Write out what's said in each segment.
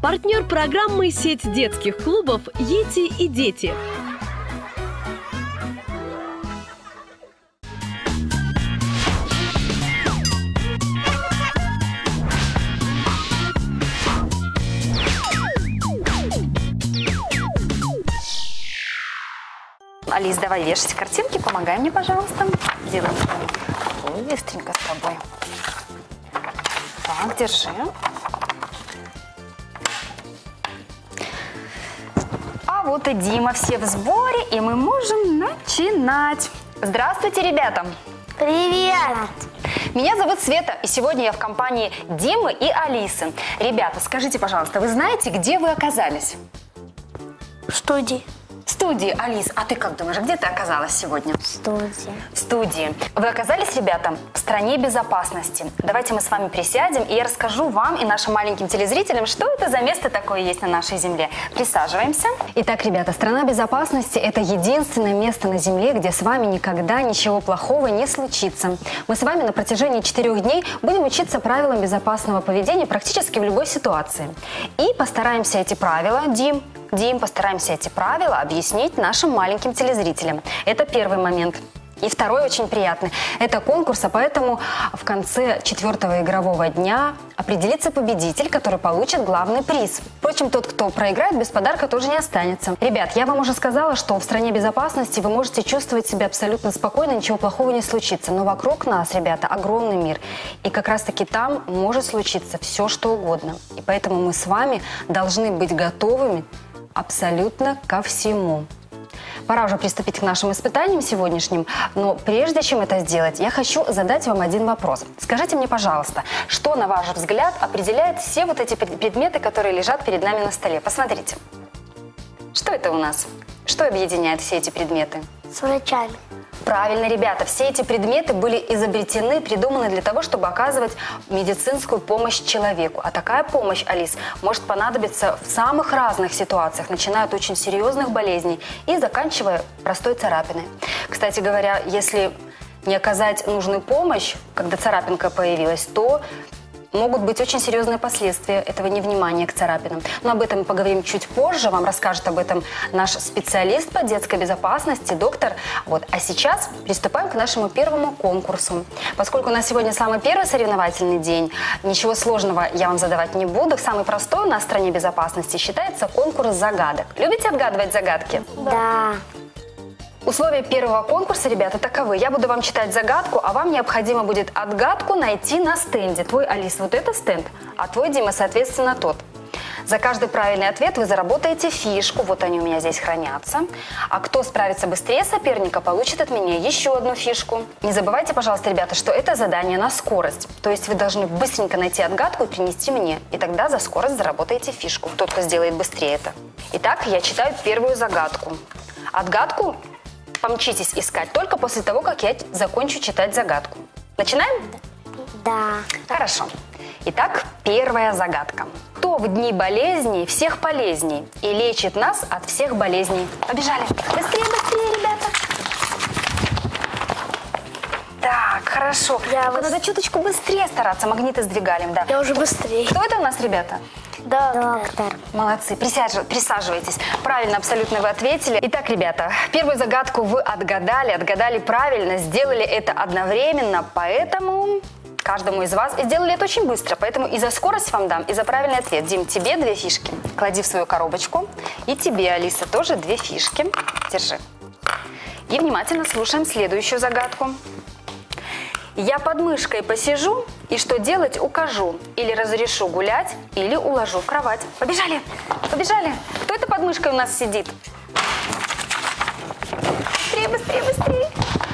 Партнер программы «Сеть детских клубов «Йети и дети». Алис, давай вешать картинки, помогай мне, пожалуйста. Делаем быстренько с тобой. Так, держи. А вот и Дима, все в сборе, и мы можем начинать. Здравствуйте, ребята! Привет! Меня зовут Света, и сегодня я в компании Димы и Алисы. Ребята, скажите, пожалуйста, вы знаете, где вы оказались? В студии. В студии, Алис, а ты как думаешь, где ты оказалась сегодня? В студии. В студии. Вы оказались, ребята, в стране безопасности. Давайте мы с вами присядем, и я расскажу вам и нашим маленьким телезрителям, что это за место такое есть на нашей земле. Присаживаемся. Итак, ребята, страна безопасности – это единственное место на земле, где с вами никогда ничего плохого не случится. Мы с вами на протяжении 4 дней будем учиться правилам безопасного поведения практически в любой ситуации. И постараемся эти правила, Дим, постараемся эти правила объяснить нашим маленьким телезрителям. Это первый момент. И второй очень приятный. Это конкурс, а поэтому в конце 4-го игрового дня определится победитель, который получит главный приз. Впрочем, тот, кто проиграет, без подарка тоже не останется. Ребят, я вам уже сказала, что в стране безопасности вы можете чувствовать себя абсолютно спокойно, ничего плохого не случится. Но вокруг нас, ребята, огромный мир. И как раз-таки там может случиться все, что угодно. И поэтому мы с вами должны быть готовыми абсолютно ко всему. Пора уже приступить к нашим испытаниям сегодняшним, но прежде чем это сделать, я хочу задать вам один вопрос. Скажите мне, пожалуйста, что, на ваш взгляд, определяет все вот эти предметы, которые лежат перед нами на столе? Посмотрите. Что это у нас? Что объединяет все эти предметы? С врачами. Правильно, ребята, все эти предметы были изобретены, придуманы для того, чтобы оказывать медицинскую помощь человеку. А такая помощь, Алис, может понадобиться в самых разных ситуациях, начиная от очень серьезных болезней и заканчивая простой царапиной. Кстати говоря, если не оказать нужную помощь, когда царапинка появилась, то могут быть очень серьезные последствия этого невнимания к царапинам. Но об этом мы поговорим чуть позже. Вам расскажет об этом наш специалист по детской безопасности, доктор. А сейчас приступаем к нашему первому конкурсу. Поскольку у нас сегодня самый первый соревновательный день, ничего сложного я вам задавать не буду. Самый простой у нас в стране безопасности считается конкурс загадок. Любите отгадывать загадки? Да. Условия первого конкурса, ребята, таковы. Я буду вам читать загадку, а вам необходимо будет отгадку найти на стенде. Твой, Алис, вот это стенд, а твой, Дима, соответственно, тот. За каждый правильный ответ вы заработаете фишку, вот они у меня здесь хранятся. А кто справится быстрее соперника, получит от меня еще одну фишку. Не забывайте, пожалуйста, ребята, что это задание на скорость. То есть вы должны быстренько найти отгадку и принести мне. И тогда за скорость заработаете фишку. Тот, кто сделает быстрее это. Итак, я читаю первую загадку. Отгадку помчитесь искать только после того, как я закончу читать загадку. Начинаем? Да. Хорошо. Итак, первая загадка. Кто в дни болезней всех полезней и лечит нас от всех болезней? Побежали. Быстрее, быстрее, ребята. Так, хорошо. Надо чуточку быстрее стараться. Магниты сдвигаем, да. Я уже быстрее. Кто это у нас, ребята? Доктор. Молодцы, присаживайтесь. Правильно абсолютно вы ответили. Итак, ребята, первую загадку вы отгадали правильно, сделали это одновременно, поэтому каждому из вас, и сделали это очень быстро, поэтому и за скорость вам дам, и за правильный ответ. Дим, тебе 2 фишки, клади в свою коробочку, и тебе, Алиса, тоже 2 фишки, держи. И внимательно слушаем следующую загадку. Я под мышкой посижу и что делать укажу. Или разрешу гулять, или уложу в кровать. Побежали, побежали. Кто это под мышкой у нас сидит? Быстрее, быстрее, быстрее.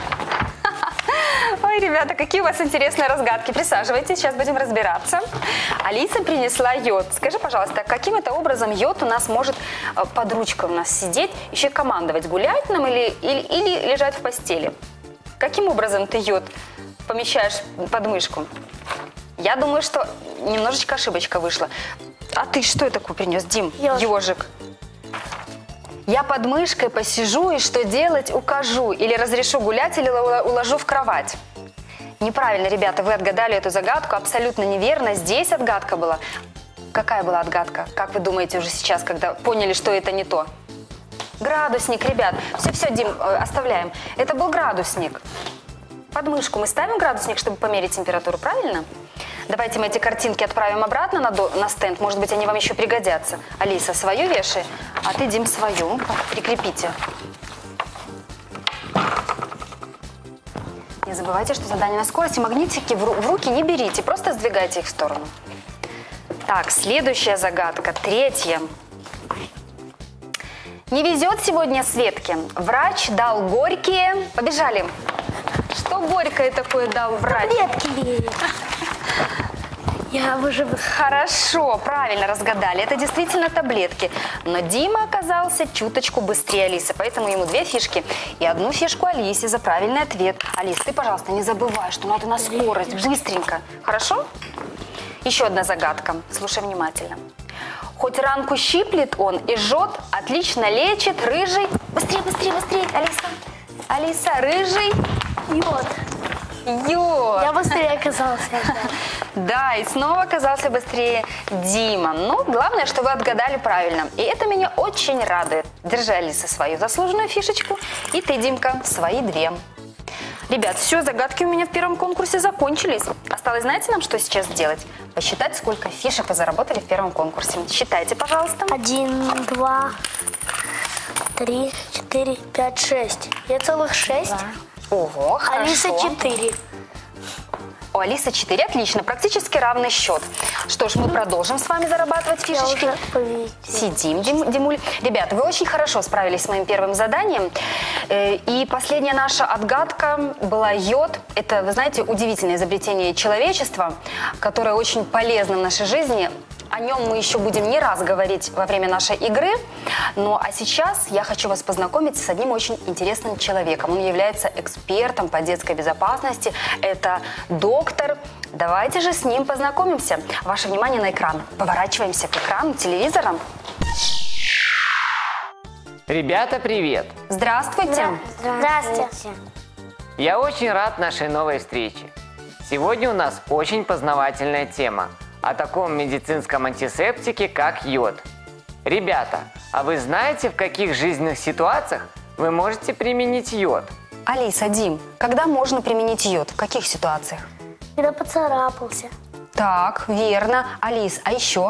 Ой, ребята, какие у вас интересные разгадки. Присаживайтесь, сейчас будем разбираться. Алиса принесла йод. Скажи, пожалуйста, каким это образом йод у нас может под ручкой у нас сидеть, еще и командовать, гулять нам или лежать в постели? Каким образом ты йод помещаешь под мышку? Я думаю, что немножечко ошибочка вышла. А ты что такое принес, Дим? Ежик. Я под мышкой посижу и что делать укажу. Или разрешу гулять, или уложу в кровать. Неправильно, ребята, вы отгадали эту загадку. Абсолютно неверно. Здесь отгадка была. Какая была отгадка? Как вы думаете уже сейчас, когда поняли, что это не то? Градусник, ребят. Все, Дим, оставляем. Это был градусник. Под мышку мы ставим градусник, чтобы померить температуру, правильно? Давайте мы эти картинки отправим обратно на стенд. Может быть, они вам еще пригодятся. Алиса, свою вешай, а ты, Дим, свою. Прикрепите. Не забывайте, что задание на скорость, и магнитики в руки не берите, просто сдвигайте их в сторону. Так, следующая загадка, третья. Не везет сегодня Светке. Врач дал горькие... Побежали. Что горькое такое дал врач? Таблетки. Я уже... Хорошо, правильно разгадали. Это действительно таблетки. Но Дима оказался чуточку быстрее Алисы, поэтому ему 2 фишки. И 1 фишку Алисе за правильный ответ. Алис, ты, пожалуйста, не забывай, что надо на скорость, быстренько. Хорошо? Еще одна загадка. Слушай внимательно. Хоть ранку щиплет он и жжет, отлично лечит, рыжий... Быстрее, Алиса. Алиса, рыжий... Йод. Йод. Я быстрее оказался. Да, и снова оказался быстрее Дима. Но главное, что вы отгадали правильно. И это меня очень радует. Держи, Алиса, свою заслуженную фишечку. И ты, Димка, свои 2. Ребят, все, загадки у меня в первом конкурсе закончились. Осталось, знаете, нам что сейчас сделать? Посчитать, сколько фишек вы заработали в первом конкурсе. Считайте, пожалуйста. 1, 2, 3, 4, 5, 6. Я целых 6. Да. Ого, хорошо. Алиса 4. У Алисы 4, отлично, практически равный счет. Что ж, мы продолжим с вами зарабатывать фишечки. Я уже победила. Сидим, Димуль. Ребята, вы очень хорошо справились с моим первым заданием. И последняя наша отгадка была йод. Это, вы знаете, удивительное изобретение человечества, которое очень полезно в нашей жизни. О нем мы еще будем не раз говорить во время нашей игры. Ну а сейчас я хочу вас познакомить с одним очень интересным человеком. Он является экспертом по детской безопасности. Это доктор. Давайте же с ним познакомимся. Ваше внимание на экран. Поворачиваемся к экрану телевизора. Ребята, привет! Здравствуйте. Здравствуйте. Я очень рад нашей новой встрече. Сегодня у нас очень познавательная тема о таком медицинском антисептике, как йод. Ребята, а вы знаете, в каких жизненных ситуациях вы можете применить йод? Алиса, Дим, когда можно применить йод? В каких ситуациях? Когда поцарапался. Так, верно. Алис, а еще?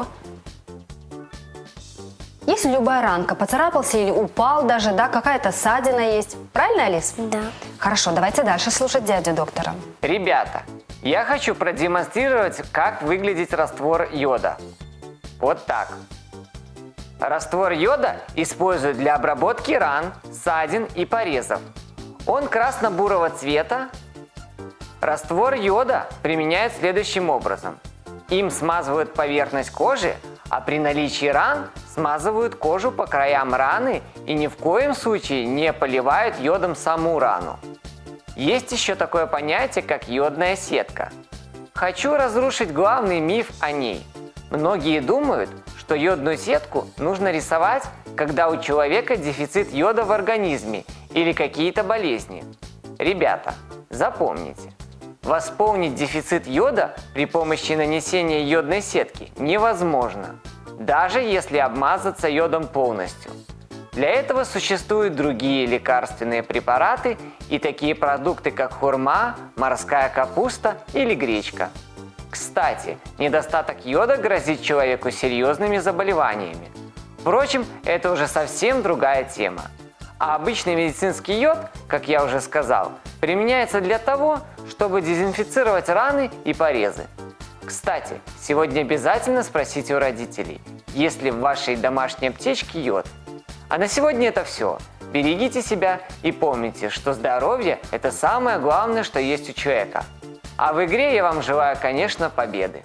Если любая ранка, поцарапался или упал даже, да, какая-то ссадина есть. Правильно, Алис? Да. Хорошо, давайте дальше слушать дядю доктора. Ребята, я хочу продемонстрировать, как выглядит раствор йода. Вот так. Раствор йода используют для обработки ран, ссадин и порезов. Он красно-бурого цвета. Раствор йода применяют следующим образом. Им смазывают поверхность кожи, а при наличии ран смазывают кожу по краям раны и ни в коем случае не поливают йодом саму рану. Есть еще такое понятие, как йодная сетка. Хочу разрушить главный миф о ней. Многие думают, что йодную сетку нужно рисовать, когда у человека дефицит йода в организме или какие-то болезни. Ребята, запомните, восполнить дефицит йода при помощи нанесения йодной сетки невозможно, даже если обмазаться йодом полностью. Для этого существуют другие лекарственные препараты и такие продукты, как хурма, морская капуста или гречка. Кстати, недостаток йода грозит человеку серьезными заболеваниями. Впрочем, это уже совсем другая тема. А обычный медицинский йод, как я уже сказал, применяется для того, чтобы дезинфицировать раны и порезы. Кстати, сегодня обязательно спросите у родителей, есть ли в вашей домашней аптечке йод. А на сегодня это все. Берегите себя и помните, что здоровье – это самое главное, что есть у человека. А в игре я вам желаю, конечно, победы.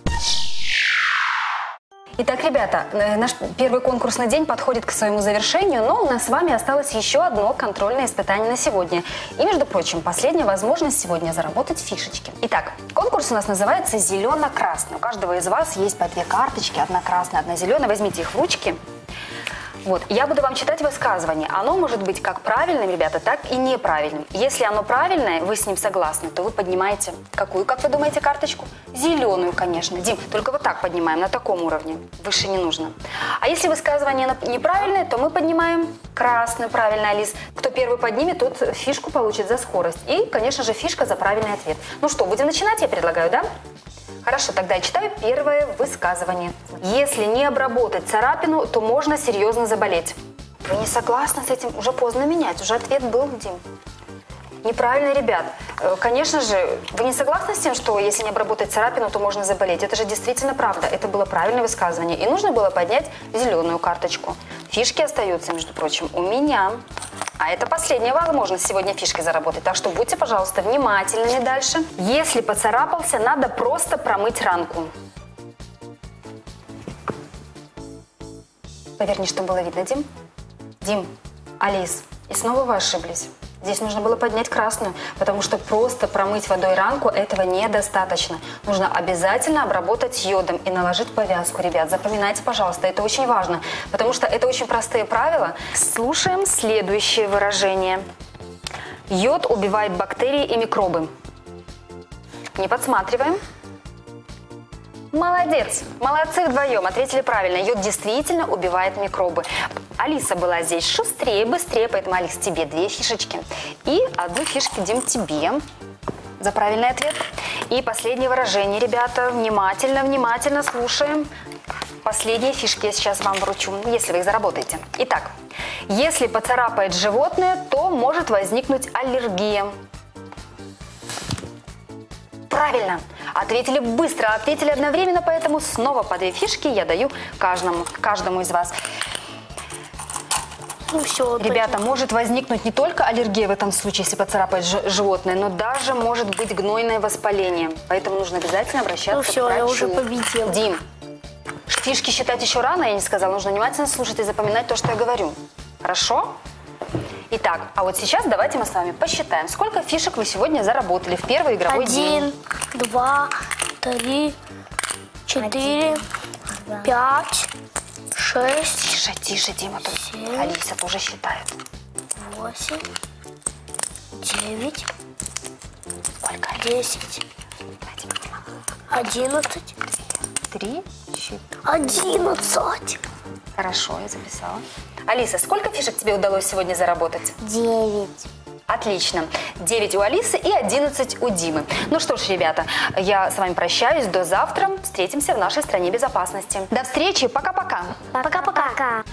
Итак, ребята, наш первый конкурсный день подходит к своему завершению, но у нас с вами осталось еще одно контрольное испытание на сегодня. И, между прочим, последняя возможность сегодня заработать фишечки. Итак, конкурс у нас называется «Зелено-красный». У каждого из вас есть по 2 карточки, одна красная, одна зеленая. Возьмите их в ручки. Вот, я буду вам читать высказывание. Оно может быть как правильным, ребята, так и неправильным. Если оно правильное, вы с ним согласны, то вы поднимаете какую, как вы думаете, карточку? Зеленую, конечно. Дим, только вот так поднимаем, на таком уровне. Выше не нужно. А если высказывание неправильное, то мы поднимаем красную, правильно, Алис. Кто первый поднимет, тот фишку получит за скорость. И, конечно же, фишка за правильный ответ. Ну что, будем начинать, я предлагаю, да? Хорошо, тогда я читаю первое высказывание. Если не обработать царапину, то можно серьезно заболеть. Вы не согласны с этим? Уже поздно менять, уже ответ был, Дим. Неправильно, ребят. Конечно же, вы не согласны с тем, что если не обработать царапину, то можно заболеть? Это же действительно правда. Это было правильное высказывание. И нужно было поднять зеленую карточку. Фишки остаются, между прочим, у меня. А это последняя возможность сегодня фишкой заработать. Так что будьте, пожалуйста, внимательными дальше. Если поцарапался, надо просто промыть ранку. Поверни, чтобы было видно, Дим. Дим, Алис, и снова вы ошиблись. Здесь нужно было поднять красную, потому что просто промыть водой ранку этого недостаточно. Нужно обязательно обработать йодом и наложить повязку, ребят. Запоминайте, пожалуйста, это очень важно, потому что это очень простые правила. Слушаем следующее выражение. Йод убивает бактерии и микробы. Не подсматриваем. Молодец! Молодцы вдвоем, ответили правильно. Йод действительно убивает микробы. Алиса была здесь шустрее, быстрее, поэтому, Алис, тебе 2 фишечки. И 1 фишку, Дим, тебе за правильный ответ. И последнее выражение, ребята. Внимательно, внимательно слушаем. Последние фишки я сейчас вам вручу, если вы их заработаете. Итак, если поцарапает животное, то может возникнуть аллергия. Правильно! Ответили быстро, ответили одновременно, поэтому снова по 2 фишки я даю каждому из вас. Ну все. Ребята, может возникнуть не только аллергия в этом случае, если поцарапать животное, но даже может быть гнойное воспаление. Поэтому нужно обязательно обращаться к врачу. Я уже победил. Дим, фишки считать еще рано, я не сказала. Нужно внимательно слушать и запоминать то, что я говорю. Хорошо? Итак, а вот сейчас давайте мы с вами посчитаем, сколько фишек вы сегодня заработали в первый игровой день. 1, 2, 3, 4, 5, 6. Тише, тише, Дима, тут 7, Алиса тоже считает. 8, 9, Сколько? 10, 11, 3, 4. 11. Хорошо, я записала. Алиса, сколько фишек тебе удалось сегодня заработать? 9. Отлично. 9 у Алисы и 11 у Димы. Ну что ж, ребята, я с вами прощаюсь. До завтра. Встретимся в нашей стране безопасности. До встречи. Пока-пока. Пока-пока.